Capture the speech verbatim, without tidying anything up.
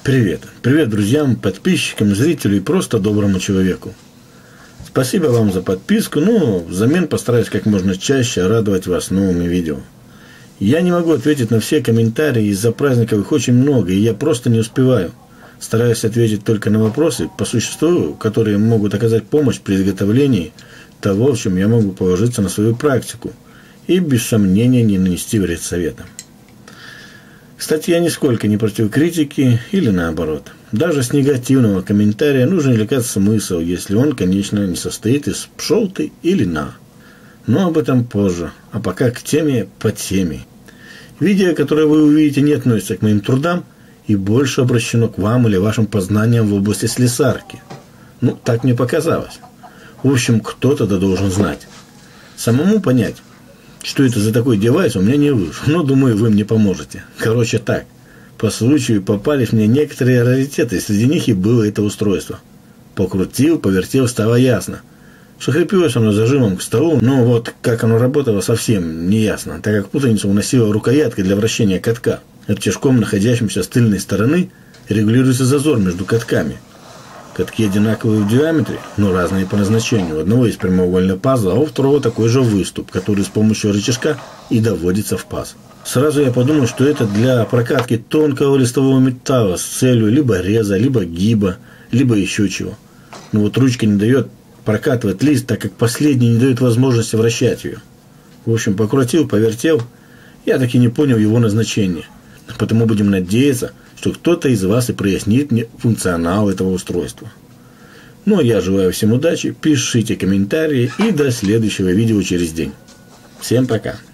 Привет. Привет друзьям, подписчикам, зрителю и просто доброму человеку. Спасибо вам за подписку, ну, взамен постараюсь как можно чаще радовать вас новыми видео. Я не могу ответить на все комментарии, из-за праздников их очень много, и я просто не успеваю. Стараюсь ответить только на вопросы, по существу, которые могут оказать помощь при изготовлении того, в чем я могу положиться на свою практику, и без сомнения не нанести вред советам. Кстати, я нисколько не против критики или наоборот. Даже с негативного комментария нужно извлекать смысл, если он, конечно, не состоит из «пшел ты» или «на». Но об этом позже, а пока к теме по теме. Видео, которое вы увидите, не относится к моим трудам и больше обращено к вам или вашим познаниям в области слесарки. Ну, так мне показалось. В общем, кто-то да должен знать. Самому понять, что это за такой девайс, у меня не вышло. Но, думаю, вы мне поможете. Короче, так. По случаю попались мне некоторые раритеты, среди них и было это устройство. Покрутил, повертел, стало ясно, что крепилось оно зажимом к столу, но вот как оно работало, совсем не ясно, так как путаницу уносила рукоятка для вращения катка. Рычажком, находящимся с тыльной стороны, регулируется зазор между катками. Катки одинаковые в диаметре, но разные по назначению. У одного есть прямоугольный пазл, а у второго такой же выступ, который с помощью рычажка и доводится в паз. Сразу я подумал, что это для прокатки тонкого листового металла с целью либо реза, либо гиба, либо еще чего. Но вот ручка не дает прокатывать лист, так как последний не дает возможности вращать ее. В общем, покрутил, повертел, я так и не понял его назначения. Потому будем надеяться, что кто-то из вас и прояснит мне функционал этого устройства. Ну а я желаю всем удачи, пишите комментарии и до следующего видео через день. Всем пока.